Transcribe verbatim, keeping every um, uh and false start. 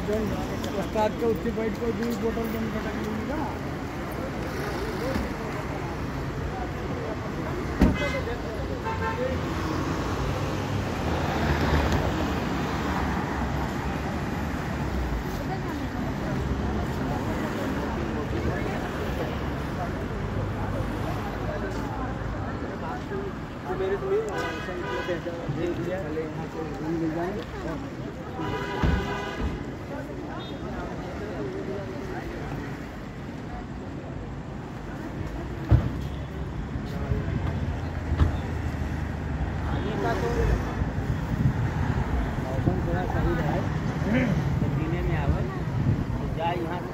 उस्ताद का उससे बैठ कर दूध बोतल बंद कर देगा। मेरे को दे दिया यहाँ से मिल जाए। मौसम थोड़ा सही रहे तो पीने में आवे तो जाए यहाँ